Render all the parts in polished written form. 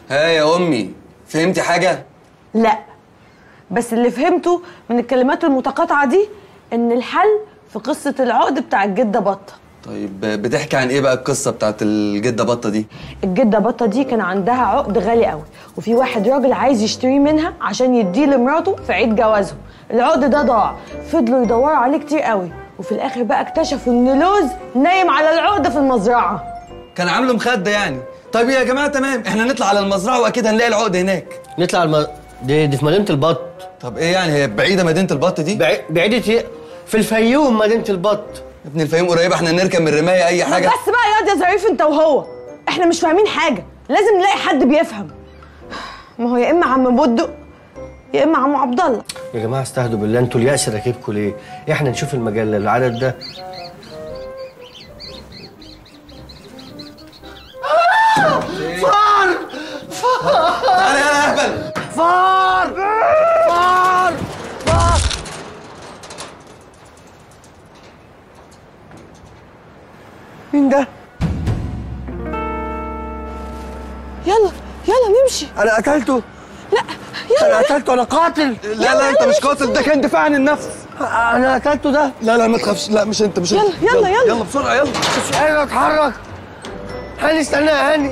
ها يا امي، فهمتي حاجه؟ لا، بس اللي فهمته من الكلمات المتقاطعه دي ان الحل في قصه العقد بتاع الجده بطه. طيب بتحكي عن ايه بقى القصه بتاعت الجده بطه دي؟ الجده بطه دي كان عندها عقد غالي قوي، وفي واحد راجل عايز يشتريه منها عشان يديه لمراته في عيد جوازهم. العقد ده ضاع، فضلوا يدوروا عليه كتير قوي، وفي الاخر بقى اكتشفوا ان لوز نايم على العقد في المزرعه. كان عامله مخده يعني. طيب يا جماعه تمام، احنا نطلع على المزرعه واكيد هنلاقي العقد هناك. نطلع دي في مدينه البط. طب ايه يعني، هي بعيده مدينه البط دي؟ بعيده ايه؟ في الفيوم مدينه البط. يا ابني الفيوم قريبه، احنا نركب من الرمايه اي حاجه. بس بقى يا ظريف انت وهو، احنا مش فاهمين حاجه، لازم نلاقي حد بيفهم. ما هو يا اما عم بودق يا اما عم عبد الله. يا جماعه استهدوا بالله، انتوا اليأس راكبكم ليه؟ احنا نشوف المجله العدد ده. فار فار تعالى يا اهبل. فار فار فار. مين ده؟ يلا نمشي. انا قتلته. لا يلا. انا قتلته، انا قاتل. لا انت مش قاتل، ده كان دفاع عن النفس. انا قتلته ده. لا ما تخافش، لا مش انت، مش انت. يلا بسرعه يلا. مش قادر اتحرك. هاني استنى يا هاني.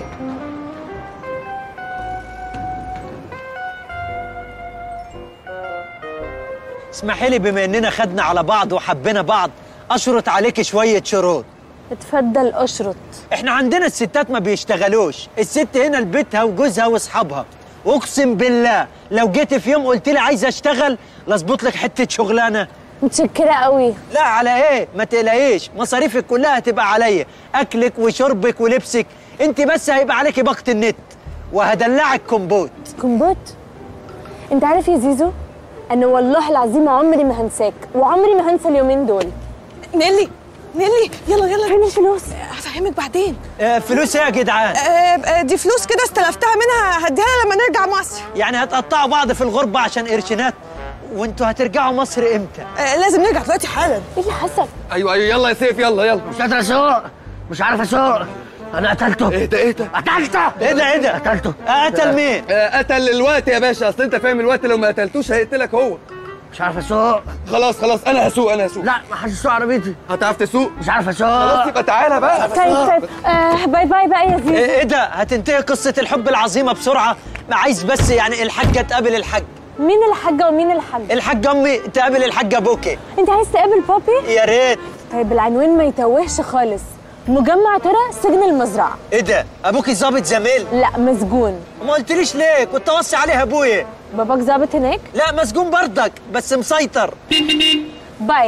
اسمحي لي بما اننا خدنا على بعض وحبينا بعض اشرط عليكي شويه شروط. اتفضل اشرط. احنا عندنا الستات ما بيشتغلوش، الست هنا لبيتها وجوزها واصحابها. اقسم بالله لو جيت في يوم قلت لي عايزه اشتغل لاظبط لك حته شغلانه. متشكره قوي. لا على ايه، ما تقلقيش، مصاريفك كلها هتبقى عليا، اكلك وشربك ولبسك، انت بس هيبقى عليكي باقه النت وهدلعك كومبوت. كومبوت؟ انت عارف يا زيزو، انا والله العظيم عمري ما هنساك وعمري ما هنسى اليومين دول. نيلي يلا فين الفلوس؟ هفهمك بعدين. فلوس ايه يا جدعان؟ دي فلوس كده استلفتها منها، هديها لما نرجع مصر. يعني هتقطعوا بعض في الغربه عشان قرشينات؟ وانتوا هترجعوا مصر امتى؟ لازم نرجع دلوقتي حالا. ايه اللي حصل؟ ايوه يلا يا سيف، يلا مش قادر اسوق، مش عارف اسوق. انا قتلته. ايه ده قتلته. ايه ده قتلته. قتل مين؟ قتل الوقت يا باشا، اصل انت فاهم الوقت لو ما قتلتوش هيقتلك هو. مش عارف اسوق. خلاص انا هسوق. لا ما حدش يسوق عربيتي. هتعرف تسوق؟ مش عارف اسوق. خلاص يبقى تعالى بقى. طيب باي باي بقى يا زيزو. ايه ده، هتنتهي قصه الحب العظيمه بسرعه؟ ما عايز بس يعني الحاجه تقابل الحاج. مين الحاجه ومين الحاج؟ الحاج امي تقابل الحاج ابوكي. انت عايز تقابل بابي؟ يا ريت. طيب العنوان ما يتوهش خالص، مجمع ترى سجن المزرعه. ايه ده، ابوكي ظابط زميل؟ لا مسجون. ما قلتليش ليه؟ كنت اوصي عليها ابويا. باباك ظابط هناك؟ لا مسجون برضك بس مسيطر. باي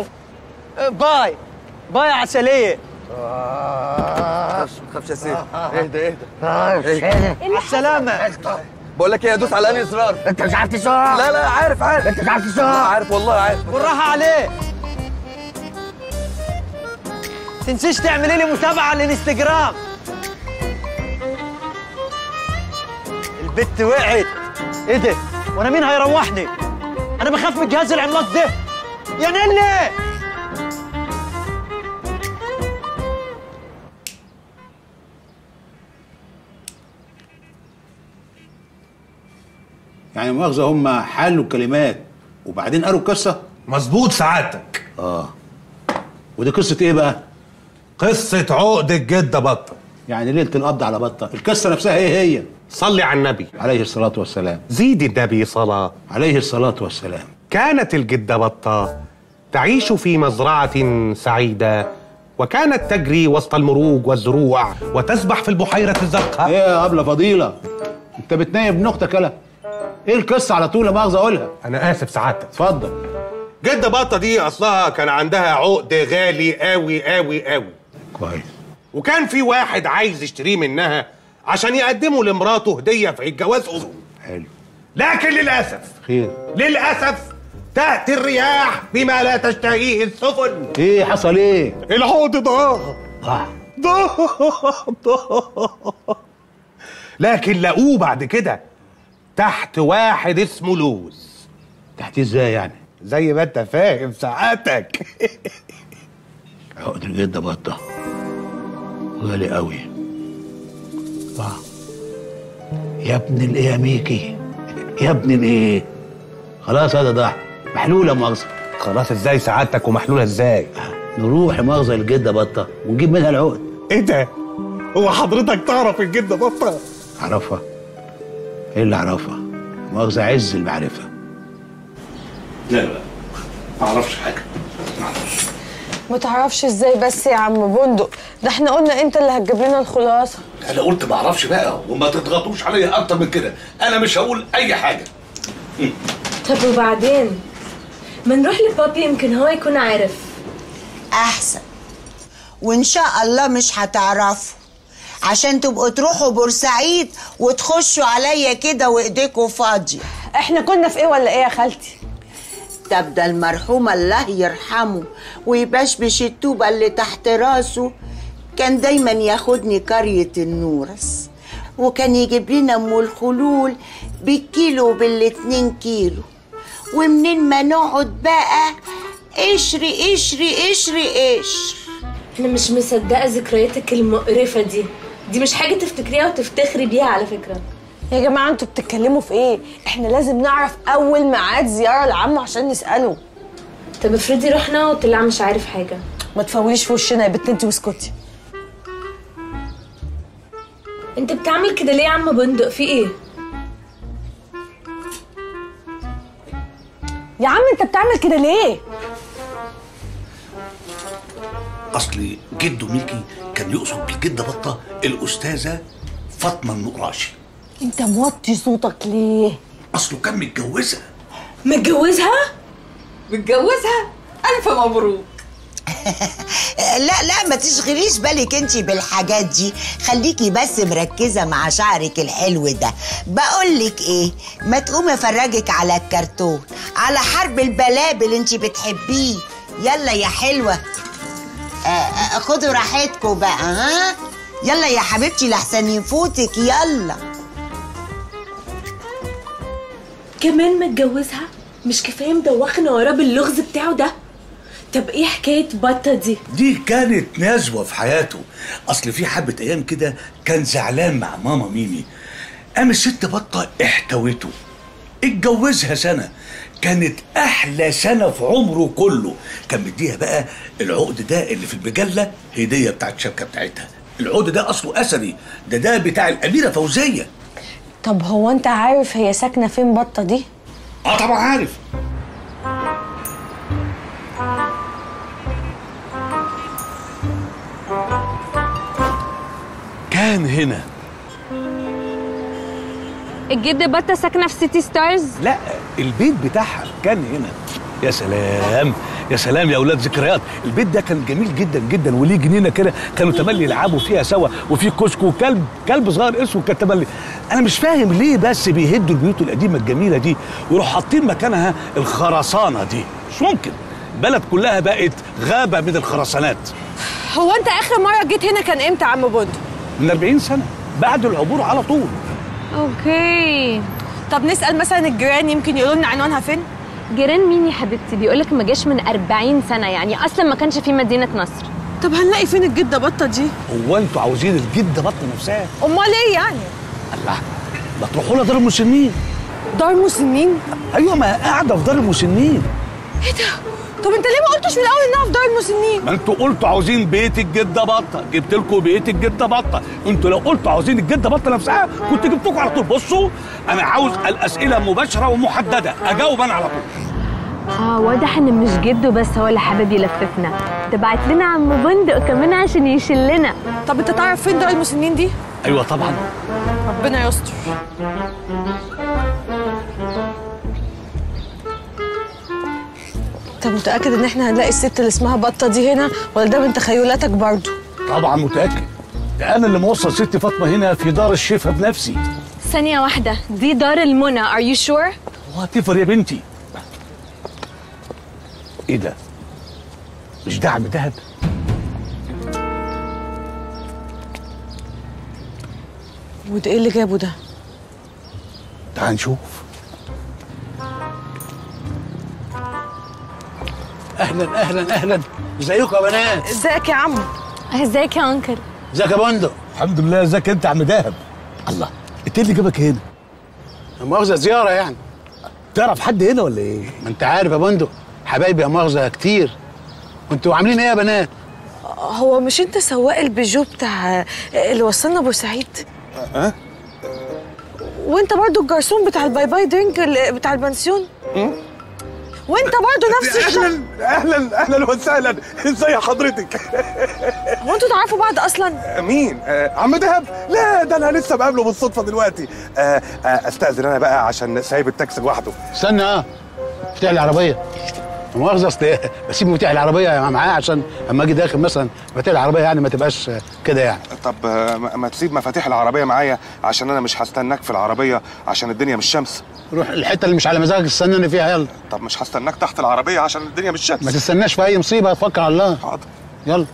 باي عسليه. ما تخافش يا سيف. اهدى مع السلامه. بقول لك ايه، ادوس على انهي زرار؟ انت مش عارف تسوق. لا عارف. انت مش عارف تسوق. عارف والله عارف. بالراحه عليه. تنسيش تعملي لي متابعه على الانستجرام. البت وقعت. ايه ده؟ وانا مين هيروحني؟ انا بخاف من الجهاز العملاق ده. يا نيلي. يعني مؤاخذة هم حلوا الكلمات وبعدين قالوا القصة؟ مظبوط سعادتك. ودي قصة ايه بقى؟ قصة عقد الجدة بطة. يعني ليلة القبض على بطة، القصة نفسها هي. صلي على النبي عليه الصلاة والسلام. زيد النبي صلاة عليه الصلاة والسلام. كانت الجدة بطة تعيش في مزرعة سعيدة، وكانت تجري وسط المروج والزروع وتسبح في البحيرة الزرقاء. ايه يا أبلة فضيلة؟ انت بتنايب ابن اختك يالا؟ ايه القصة على طول؟ لا مؤاخذة اقولها. انا اسف سعادتك. اتفضل. جدة بطة دي اصلها كان عندها عقد غالي قوي قوي قوي. كويس. وكان في واحد عايز يشتريه منها عشان يقدمه لمراته هدية في عيد جوازهم. حلو. لكن للأسف خير. للأسف تأتي الرياح بما لا تشتهيه السفن. ايه حصل ايه؟ العقد ضاع. لكن لقوه بعد كده تحت واحد اسمه لوز. تحت ازاي يعني؟ زي ما انت فاهم ساعتك. عقد الجدة بطة غالي قوي. يا ابن الايه يا ميكي، يا ابن الايه. خلاص هذا ضاع، محلوله مؤاخذه. خلاص ازاي سعادتك ومحلوله ازاي؟ نروح مؤاخذه الجده بطه ونجيب منها العقد. ايه ده؟ هو حضرتك تعرف الجده بطه؟ اعرفها؟ ايه اللي اعرفها؟ مؤاخذه عز المعرفه. لا ما اعرفش حاجه. ما تعرفش ازاي بس يا عم بندق؟ ده احنا قلنا انت اللي هتجيب لنا الخلاصه. انا قلت ما اعرفش بقى، وما تضغطوش عليا اكتر من كده، انا مش هقول اي حاجه. طب وبعدين؟ ما نروح لبابي يمكن هو يكون عارف. احسن، وان شاء الله مش هتعرفوا عشان تبقوا تروحوا بورسعيد وتخشوا عليا كده وايديكوا فاضيه. احنا كنا في ايه ولا ايه يا خالتي؟ طب ده المرحوم الله يرحمه ويبشبش الطوبه اللي تحت راسه كان دايما ياخدني قريه النورس، وكان يجيب لنا ام الخلول بالكيلو وبال2 كيلو، ومنين ما نقعد بقى قشري قشري قشري قشر. انا مش مصدقه ذكرياتك المقرفه دي مش حاجه تفتكريها وتفتخري بيها على فكره. يا جماعه انتوا بتتكلموا في ايه؟ احنا لازم نعرف اول ميعاد زياره لعمه عشان نساله. طب افرضي رحنا وطلع مش عارف حاجه. ما تفوليش في وشنا يا بنت انت واسكتي. انت بتعمل كده ليه يا عم بندق؟ في ايه؟ يا عم انت بتعمل كده ليه؟ اصلي جده ميكي كان يقصد بالجده بطه الاستاذه فاطمه النقراشي. انت موطي صوتك ليه؟ اصله كان متجوزها. متجوزها؟ متجوزها؟ الف مبروك. لا ما تشغليش بالك انتي بالحاجات دي، خليكي بس مركزه مع شعرك الحلو ده. بقولك ايه، ما تقومي افرجك على الكرتون، على حرب البلابل انتي بتحبيه. يلا يا حلوه، خدوا راحتكوا بقى. ها يلا يا حبيبتي لحسن يفوتك. يلا كمان متجوزها؟ مش كفايه مدوخنا وراه باللغز بتاعه ده؟ طب ايه حكايه بطه دي؟ دي كانت نزوه في حياته. اصل في حبه ايام كده كان زعلان مع ماما ميمي، قام الست بطه احتوته، اتجوزها سنه، كانت احلى سنه في عمره كله. كان مديها بقى العقد ده اللي في المجله هديه بتاعت الشبكه بتاعتها. العقد ده اصله اثري، ده بتاع الاميره فوزيه. طب هو انت عارف هي ساكنه فين بطه دي؟ طبعا عارف. كان هنا. الجد بطه ساكنه في سيتي ستارز؟ لا البيت بتاعها كان هنا. يا سلام يا سلام يا اولاد، ذكريات. البيت ده كان جميل جدا جدا، وليه جنينه كده كانوا تملي يلعبوا فيها سوا، وفي كشك وكلب صغير اسود كان تملي. انا مش فاهم ليه بس بيهدوا البيوت القديمه الجميله دي ويروحوا حاطين مكانها الخرسانه دي. مش ممكن، البلد كلها بقت غابه من الخرسانات. هو انت اخر مره جيت هنا كان امتى يا عم بندق؟ من 40 سنه بعد العبور على طول. اوكي. طب نسال مثلا الجيران يمكن يقولوا لنا عنوانها فين؟ جيران مين يا حبيبتي؟ بيقولك ما جاش من 40 سنه، يعني اصلا ما كانش في مدينه نصر. طب هنلاقي فين الجده بطه دي؟ هو انتوا عاوزين الجده بطه نفسها؟ امال ايه يعني؟ الله، ما تروحوا لها دار المسنين. دار مسنين؟ ايوه ما قاعده في دار المسنين. ايه ده؟ طب انت ليه ما قلتش من الاول انها في دار المسنين؟ ما انتوا قلتوا عاوزين بيت الجده بطه، جبت لكم بيت الجده بطه. انتوا لو قلتوا عاوزين الجده بطه نفسها كنت جبتكم على طول. بصوا انا عاوز الاسئله مباشره ومحدده، اجاوب انا على طول. واضح ان مش جده بس هو اللي حابب يلففنا، تبعت لنا عم بندق كمان عشان يشلنا. طب انت تعرف فين دار المسنين دي؟ ايوه طبعا. ربنا يستر. انت متاكد ان احنا هنلاقي الست اللي اسمها بطه دي هنا، ولا ده من تخيلاتك برضه؟ طبعا متاكد، ده انا اللي موصل ست فاطمه هنا في دار الشفا بنفسي. ثانيه واحده، دي دار المنى. ار يو شور؟ وهتفر يا بنتي. ايه ده؟ مش دعم دهب؟ وده ايه اللي جابه ده؟ تعال نشوف. اهلا اهلا اهلا، ازيكم يا بنات؟ ازيك يا عم؟ ازيك يا انكل؟ ازيك يا بندق؟ الحمد لله. ازيك انت يا عم دهب؟ الله، انت اللي جابك هنا؟ مؤاخذه زياره يعني. تعرف حد هنا ولا ايه؟ ما انت عارف يا بندق، حبايبي يا مؤاخذه كتير. كنتوا عاملين ايه يا بنات؟ هو مش انت سواق البيجو بتاع اللي وصلنا بورسعيد؟ وانت برضو الجرسون بتاع الباي باي درينك بتاع البنسيون؟ وانت برضو نفس الشخص. اهلا وسهلا، ازي حضرتك؟ هو انتوا تعرفوا بعض اصلا؟ مين؟ عم دهب؟ لا ده انا لسه بقابله بالصدفه دلوقتي. استاذن انا بقى عشان سايب التاكسي لوحده. استنى مفتاح العربيه. مؤاخذه اصل بسيب مفتاح العربيه معاه عشان اما اجي داخل مثلا مفاتيح العربيه يعني ما تبقاش كده يعني. طب ما تسيب مفاتيح العربيه معايا عشان انا مش هستناك في العربيه عشان الدنيا مش شمس. روح الحته اللي مش على مزاجك استناني فيها يلا. طب مش هستناك تحت العربيه عشان الدنيا مش شمس. ما تستناش في اي مصيبه، توكل على الله. حاضر. يلا.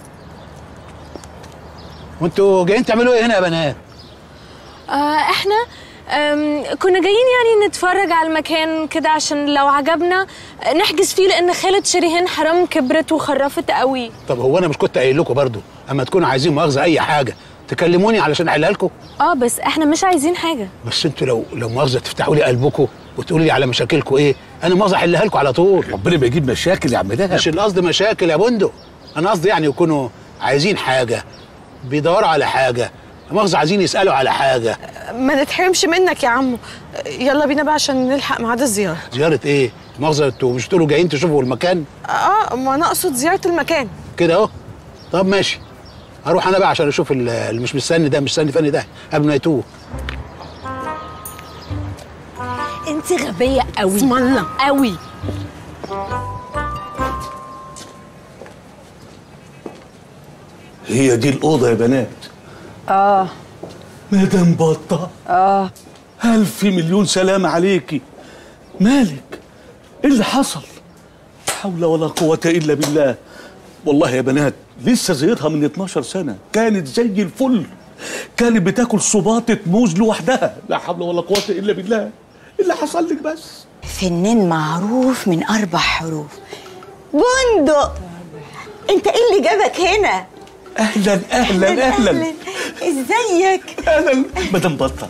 وانتوا جايين تعملوا ايه هنا يا بنات؟ احنا كنا جايين يعني نتفرج على المكان كده عشان لو عجبنا نحجز فيه، لان خالة شريهان حرام كبرت وخرفت قوي. طب هو انا مش كنت قايل لكم برضو اما تكونوا عايزين مؤاخذه اي حاجه تكلموني علشان احلها لكم؟ بس احنا مش عايزين حاجه. بس انتوا لو مؤاخذه تفتحوا لي قلبكم وتقولوا لي على مشاكلكم ايه، انا مؤاخذه احلها لكم على طول. ربنا ما يجيب مشاكل يا عم دهب. مش القصد مشاكل يا بندق، انا قصدي يعني يكونوا عايزين حاجه، بيدوروا على حاجه، مؤاخذه عايزين يسالوا على حاجه. ما نتحرمش منك يا عمو. يلا بينا بقى عشان نلحق ميعاد الزياره. زياره ايه؟ مؤاخذه انتوا مش تقولوا جايين تشوفوا المكان؟ ما انا اقصد زياره المكان كده اهو. طب ماشي، هروح انا بقى عشان اشوف اللي مش مستني ده مستني فاني ده قبل ما يتوه. انت غبيه قوي. اسم الله قوي. هي دي الأوضة يا بنات؟ مدام بطة. ألف مليون سلام عليكي. مالك؟ إيه اللي حصل؟ لا حول ولا قوة إلا بالله. والله يا بنات لسه زيتها من 12 سنة، كانت زي الفل، كانت بتاكل صباطة موز لوحدها، لا حول ولا قوة إلا بالله. إيه اللي حصل لك بس؟ فنان معروف من 4 حروف. بندق، انت ايه اللي جابك هنا؟ اهلا اهلا اهلا. ازيك؟ اهلا مدام بطة.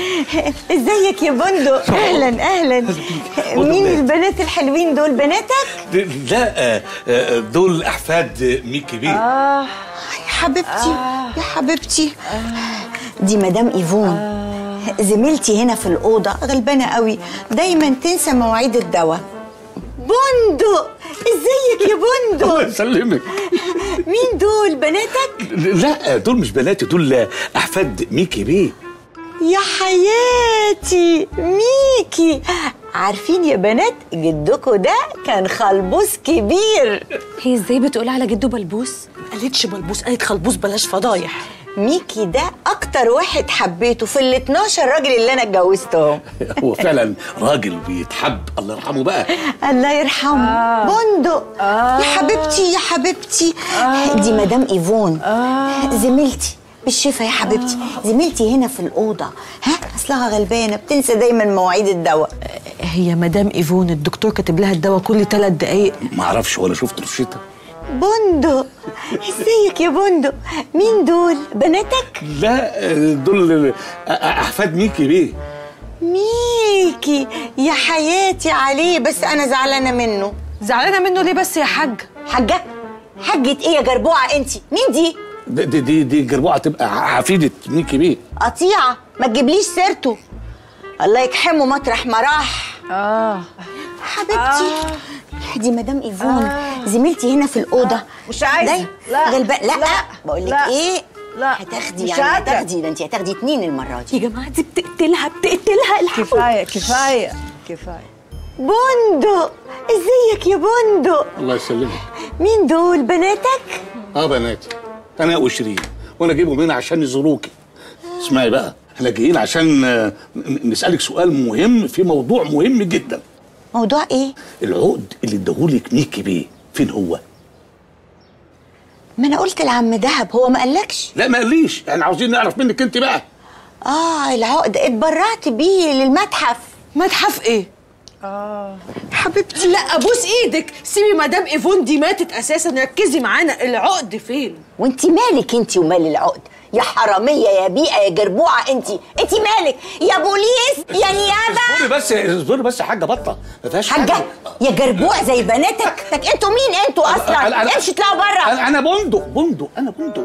ازيك يا بندق؟ اهلا اهلا. مين البنات الحلوين دول؟ بناتك؟ لا دول احفاد ميكي بيه. يا حبيبتي يا حبيبتي. دي مدام ايفون زميلتي هنا في الأوضة، غلبانة قوي، دايما تنسى مواعيد الدواء. بندق، ازيك يا بندق؟ الله يسلمك. مين دول؟ بناتك؟ لا دول مش بناتي، دول احفاد ميكي بيه. يا حياتي ميكي. عارفين يا بنات جدكوا ده كان خلبوس كبير. هي ازاي بتقول على جده بلبوس؟ ما قالتش بلبوس، قالت خلبوس، بلاش فضايح. ميكي ده اكتر واحد حبيته في ال 12 راجل اللي انا اتجوزتهم. هو فعلا راجل بيتحب، الله يرحمه بقى. الله يرحمه. بندق يا حبيبتي يا حبيبتي. دي مدام ايفون زميلتي بالشفا يا حبيبتي. زميلتي هنا في الأوضة. أصلها غلبانة بتنسى دايما مواعيد الدواء. هي مدام ايفون الدكتور كاتب لها الدواء كل 3 دقايق. ما اعرفش ولا شفت روشتها. بندق، ازيك يا بندق؟ مين دول؟ بناتك؟ لا دول احفاد ميكي بيه. ميكي يا حياتي عليه، بس انا زعلانه منه. زعلانه منه ليه بس يا حاج؟ حاجه؟ حاجه ايه يا جربوعه انت؟ مين دي؟ دي جربوعه تبقى حفيده ميكي بيه. قطيعه، ما تجيبليش سيرته، الله يكحمه مطرح ما راح. حبيبتي. دي مدام ايفون زميلتي هنا في الاوضه. مش عايزه. لا غلبان. لا بقول لك ايه، لا هتاخدي يعني هتاخدي، ده انت هتاخدي 2 المره دي. يا جماعه دي بتقتلها كفايه كفايه كفايه. بندق، ازيك يا بندق؟ الله يسلمك. مين دول؟ بناتك؟ بناتي، انا وشيرين، وانا جايبهم هنا عشان يزوروكي. اسمعي بقى، احنا جايين عشان نسالك سؤال مهم في موضوع مهم جدا. موضوع ايه؟ العقد اللي اداهولك ميكي بيه فين هو؟ ما انا قلت لعم دهب، هو ما قالكش؟ لا ما قاليش، احنا عاوزين نعرف منك انت بقى. العقد اتبرعت بيه للمتحف. متحف ايه؟ حبيبتي لا ابوس ايدك، سيبي مدام ايفون دي ماتت اساسا، ركزي معانا. العقد فين؟ وانت مالك انت ومال العقد؟ يا حراميه يا بيئه يا جربوعه، انت مالك يا بوليس يا نيابه؟ اصبري بس يا حاجه بطه، ما فيهاش حاجه يا جربوع زي بناتك. انتوا مين انتوا اصلا؟ امشي اطلعوا بره. انا بندق انا بندق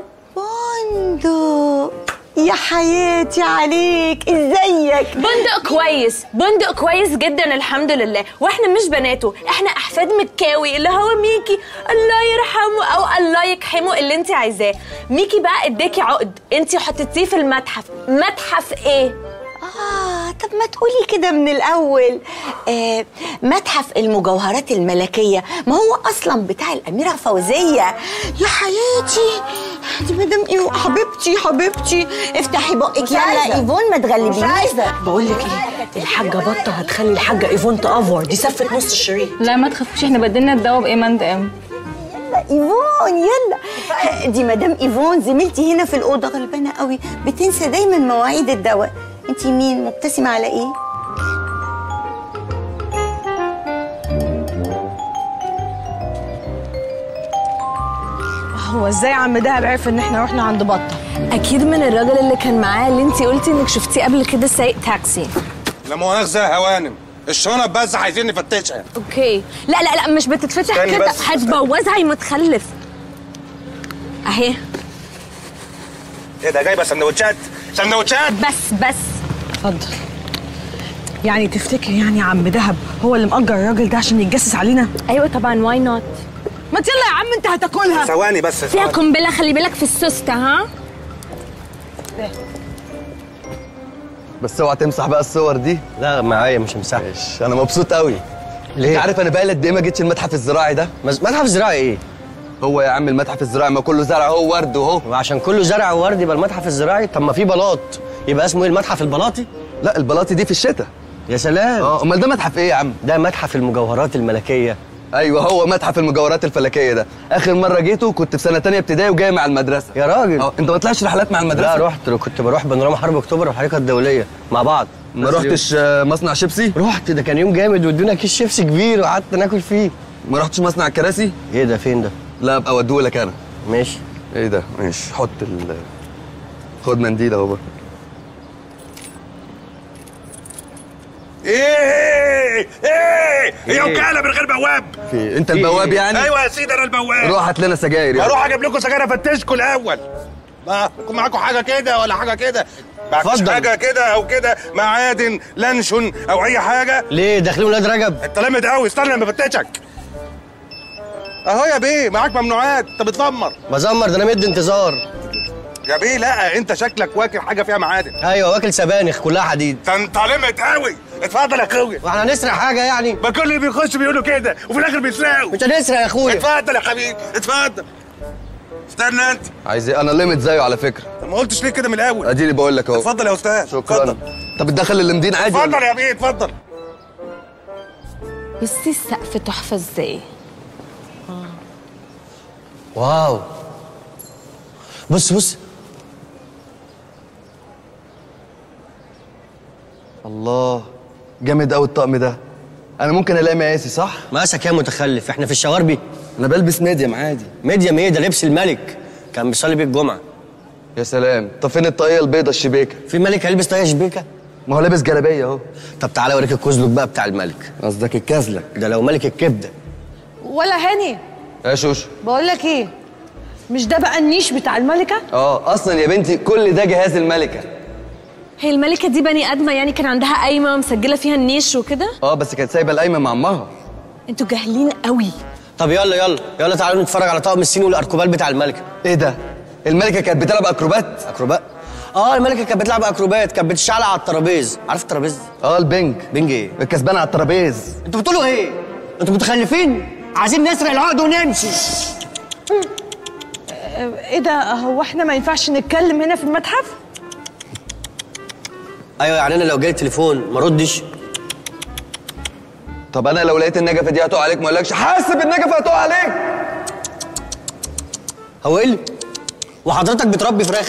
يا حياتي عليك، ازيك؟ بندق كويس جدا الحمد لله، واحنا مش بناته، احنا احفاد مكاوي اللي هو ميكي الله يرحمه او الله يكحمه اللي انت عايزاه. ميكي بقى اداكي عقد انت حطيتيه في المتحف. متحف ايه؟ طب ما تقولي كده من الأول. متحف المجوهرات الملكية، ما هو أصلا بتاع الأميرة فوزية. يا حياتي دي مدام إيفون حبيبتي افتحي بقك يلا إيفون ما تغلبينيش. بقول لك ايه، الحاجه بطه هتخلي الحاجه ايفون تأفور، دي سفت نص الشريط. لا ما تخافوش، احنا بدلنا الدواء بايمان دقام. يلا إيفون يلا. دي مدام إيفون زميلتي هنا في الأوضة، غلبانة قوي بتنسى دايما مواعيد الدواء. انتي مين؟ مبتسمة على ايه؟ هو ازاي عم دهب عرف ان احنا رحنا عند بطه؟ اكيد من الراجل اللي كان معاه اللي انت قلتي انك شفتيه قبل كده سايق تاكسي. لا مؤاخذة يا هوانم، الشنط بس عايزين نفتشها. اوكي لا مش بتتفتح كده، هتبوظها يا متخلف. اهي. ايه ده جايبه سندوتشات بس اتفضل. يعني تفتكر يعني عم دهب هو اللي مأجر الراجل ده عشان يتجسس علينا؟ ايوه طبعا، واي نوت. ما يلا يا عم انت هتاكلها. ثواني بس فيها قنبله، خلي بالك في السوسته. ها بس اوعى تمسح بقى الصور دي. لا معايا مش همسحها. انا مبسوط قوي. ليه؟ انت عارف انا بقالي قد ايه ما جيتش المتحف الزراعي ده؟ متحف الزراعي ايه؟ هو يا عم المتحف الزراعي ما كله زرع اهو ورد اهو. وعشان كله زرع وورد يبقى المتحف الزراعي؟ طب ما في بلاط، يبقى اسمه ايه، المتحف البلاطي؟ لا البلاطي دي في الشتاء. يا سلام. امال ده متحف ايه يا عم؟ ده متحف المجوهرات الملكيه. ايوه هو متحف المجوهرات الفلكيه ده. اخر مره جيته كنت في سنه ثانيه ابتدائي وجاي مع المدرسه. يا راجل. انت ما طلعتش رحلات مع المدرسه؟ لا رحت، كنت بروح بانوراما حرب اكتوبر والحركه الدوليه مع بعض. ما رحتش مصنع شيبسي؟ رحت، ده كان يوم جامد وادونا كيس شيبسي كبير وقعدت ناكل فيه. ما رحتش مصنع الكراسي؟ ايه ده فين ده؟ لا ابقى اوديهولك انا. ماشي. ايه ده؟ ماشي حط خد منديل اهو بقى. هي وكاله من غير بواب. في انت البواب يعني؟ ايوه يا سيدي انا البواب. روح هات لنا سجاير يعني. هروح اجيب لكم سجاير افتشكم الاول. يكون معاكم حاجه كده ولا حاجه كده؟ معكش حاجه كده او كده، معادن لانشون او اي حاجه؟ ليه داخلين ولاد رجب؟ انت لامد قوي، استنى لما افتشك. اهو يا بيه معاك ممنوعات، انت بتزمر. بزمر ده انا مدي انتظار. يا بيه لا انت شكلك واكل حاجه فيها معادن. ايوه واكل سبانخ كلها حديد. ده انت لامد قوي. اتفضل يا اخويا. واحنا هنسرق حاجه يعني؟ ما كل اللي بيخش بيقولوا كده وفي الاخر بيسرقوا. مش هنسرق يا اخويا. اتفضل يا حبيبي اتفضل. استنى انت. عايز ايه؟ انا ليميت زيه على فكره. ما قلتش ليه كده من الاول؟ اديني بقول لك اهو. اتفضل يا استاذ. شكرا. اتفضل. طب تدخل اللمدين عادي؟ اتفضل يا بيه اتفضل. بصي السقف تحفه ازاي. واو. بص الله جامد قوي الطقم ده. انا ممكن الاقي مقاسي صح؟ مقاسك يا متخلف، احنا في الشواربي. انا بلبس ميديم عادي. ميديم ايه ده؟ لبس الملك كان بيصلي بيه الجمعه. يا سلام. طب فين الطاقيه البيضه الشبيكه؟ في ملك هيلبس طاقيه شبيكه؟ ما هو لابس جلابيه اهو. طب تعالى اوريك الكزلك بقى بتاع الملك. قصدك الكازلك؟ ده لو ملك الكبده. ولا هاني يا شوشو بقول لك ايه، مش ده بقى النيش بتاع الملكه؟ اصلا يا بنتي كل ده جهاز الملكه. هي الملكه دي بني ادمه يعني؟ كان عندها قايمه مسجله فيها النيش وكده؟ بس كانت سايبه القايمه مع امها. انتوا جاهلين قوي. طب يلا تعالوا نتفرج على طقم الصيني والاركوبات بتاع الملكه. ايه ده؟ الملكه كانت بتلعب اكروبات؟ الملكه كانت بتلعب اكروبات، كانت بتشعلق على الترابيز. عارف الترابيز؟ البنج. بنج ايه؟ الكسبانه على الترابيز. انتوا بتقولوا ايه؟ انتوا متخلفين؟ عايزين نسرق العقد ونمشي. ايه ده؟ هو احنا ما ينفعش نتكلم هنا في المتحف؟ ايوه يعني انا لو جاي تليفون ما ردش؟ طب انا لو لقيت النجفه دي هتقع عليك ما اقولكش حاسب النجفه هتقع عليك؟ هو ايه؟ وحضرتك بتربي فراخ؟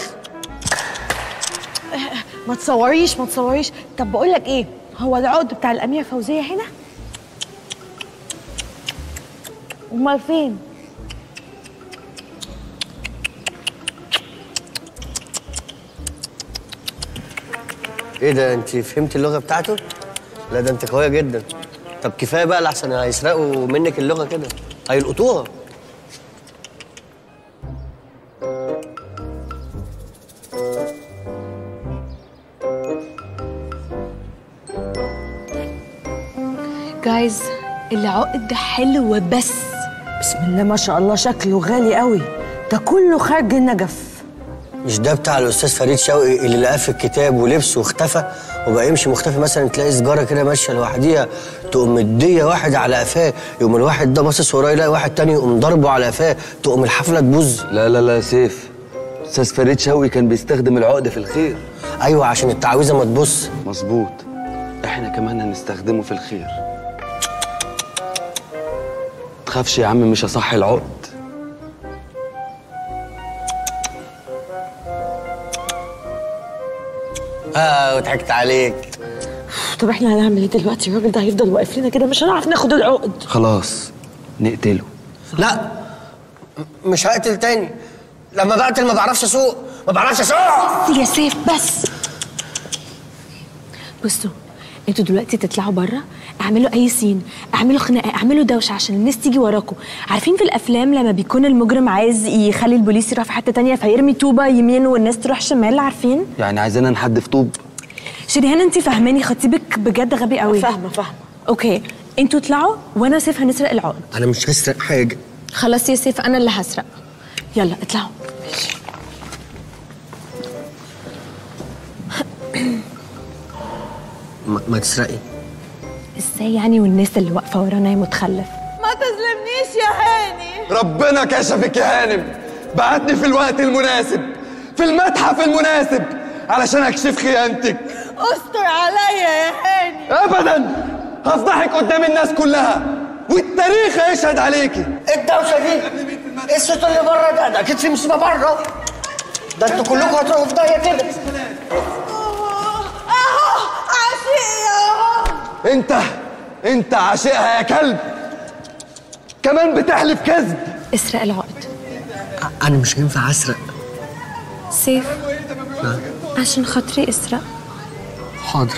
ما تصوريش. طب بقول لك ايه، هو العقد بتاع الاميره فوزيه هنا؟ امال فين؟ ايه ده، انت فهمت اللغه بتاعته؟ لا ده انت قويه جدا. طب كفايه بقى لحسن هيسرقوا منك اللغه كده، هيلقطوها. جايز العقد حلو بس بسم الله ما شاء الله شكله غالي قوي، ده كله خارج النجف. مش ده بتاع الاستاذ فريد شوقي اللي لقاه في الكتاب ولبسه واختفى وبقى يمشي مختفي؟ مثلا تلاقي سجاره كده ماشيه لوحديها تقوم مديه واحد على قفاه، يقوم الواحد ده باصص وراه يلاقي واحد تاني يقوم ضربه على قفاه، تقوم الحفله تبوظ. لا لا لا يا سيف، استاذ فريد شوقي كان بيستخدم العقد في الخير. ايوه عشان التعويذه ما تبص. مظبوط، احنا كمان هنستخدمه في الخير. تخافش يا عم، مش هصحي العقد. وضحكت عليك. طب احنا هنعمل ايه دلوقتي؟ الراجل ده هيفضل واقف لنا كده، مش هنعرف ناخد العقد. خلاص نقتله. لا مش هقتل تاني، لما بقتل ما بعرفش اسوق، ما بعرفش اسوق. يا سيف بس. بصوا انتوا دلوقتي تطلعوا بره، اعملوا اي سين، اعملوا خناقه، اعملوا دوشه عشان الناس تيجي وراكم. عارفين في الافلام لما بيكون المجرم عايز يخلي البوليس يروح في حته تانية فيرمي طوبه يمين والناس تروح شمال، عارفين؟ يعني عايزانا نحدف طوب؟ شريهان انت فاهماني؟ خطيبك بجد غبي قوي. فاهمه. اوكي انتوا اطلعوا وانا وسيف هنسرق العقد. انا مش هسرق حاجه. خلاص يا سيف انا اللي هسرق. يلا اطلعوا. ما تسرقي. ازاي يعني والناس اللي واقفه ورانا يا متخلف؟ ما تظلمنيش يا هاني. ربنا كشفك يا هانم، بعتني في الوقت المناسب، في المتحف المناسب، علشان اكشف خيانتك. استر عليا يا هاني. ابدا، هفضحك قدام الناس كلها والتاريخ هيشهد عليكي. الدوشه دي ايه الصوت اللي بره ده اكيد في مصيبه بره. ده انتوا كلكم هتروحوا في داهيه كده. اهو عشيقي اهو. انت عاشقها يا كلب، كمان بتحلف كذب. اسرق العقد. انا مش هينفع اسرق. سيف عشان خاطري اسرق. حاضر.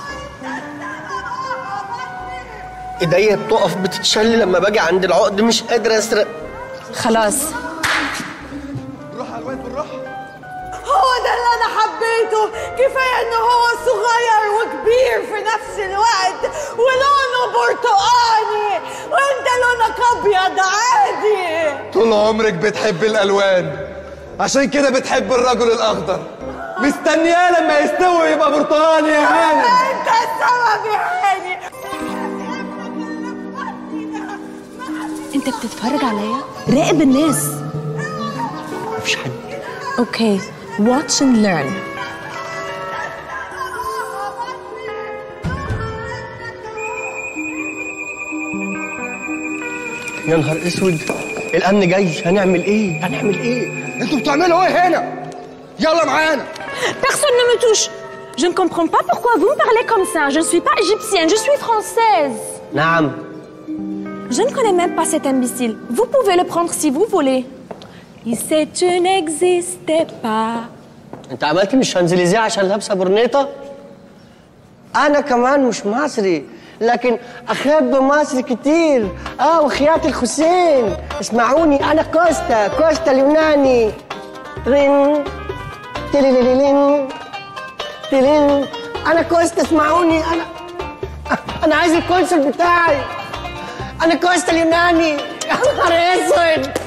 ايديا بتقف بتتشل لما باجي عند العقد، مش قادر اسرق. خلاص بالراحه يا الواد بالراحه. هو ده اللي انا حبيته، كفايه ان هو صغير وكبير في نفس الوقت ولونه برتقاني وانت لونك ابيض عادي. طول عمرك بتحب الالوان، عشان كده بتحب الرجل الاخضر، مستنياه لما يستوي يبقى برتقاني يا هانم. انت السبب يا هاني. انت بتتفرج عليا؟ راقب الناس. مفيش حد. اوكي watch and learn. يا نهار اسود، الامن جاي، هنعمل ايه؟ انتوا بتعملوا ايه هنا؟ يلا معانا. Personne ne me touche. Je ne comprends pas pourquoi vous me parlez comme ça. Je ne suis pas égyptienne, je suis française. نعم. Je ne connais même pas cet imbécile. Vous pouvez le prendre si vous voulez. Il sait tu n'existais pas. انت عملت مش شانزليزيه عشان لابسه برنيطه؟ انا كمان مش مصري، لكن احب مصر كتير. وخيات الحسين. اسمعوني، انا كوستا اليوناني. رين تليليلين تلين. انا كوستا، اسمعوني. انا عايز الكونسل بتاعي. انا كوستا اليوناني. يا نهار اسود.